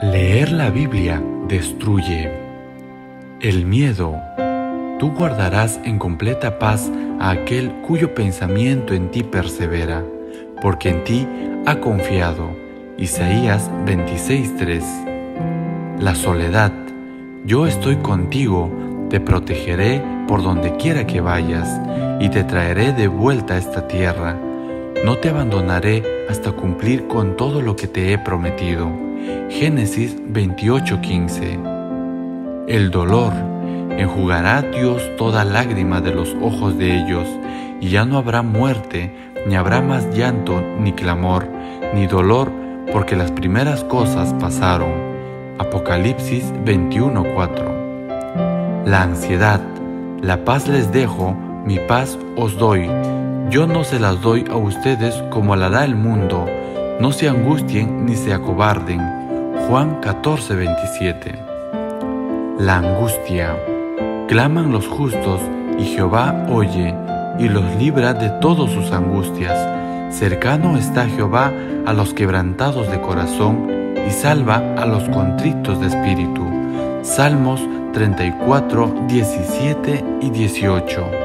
Leer la Biblia destruye el miedo. Tú guardarás en completa paz a aquel cuyo pensamiento en ti persevera, porque en ti ha confiado. Isaías 26:3. La soledad. Yo estoy contigo, te protegeré por donde quiera que vayas, y te traeré de vuelta a esta tierra. No te abandonaré hasta cumplir con todo lo que te he prometido. Génesis 28:15. El dolor. Enjugará Dios toda lágrima de los ojos de ellos, y ya no habrá muerte, ni habrá más llanto, ni clamor, ni dolor, porque las primeras cosas pasaron. Apocalipsis 21:4. La ansiedad. La paz les dejo, mi paz os doy. Yo no se las doy a ustedes como la da el mundo. No se angustien ni se acobarden. Juan 14:27. La angustia. Claman los justos, y Jehová oye, y los libra de todas sus angustias. Cercano está Jehová a los quebrantados de corazón, y salva a los contritos de espíritu. Salmos 34, 17 y 18.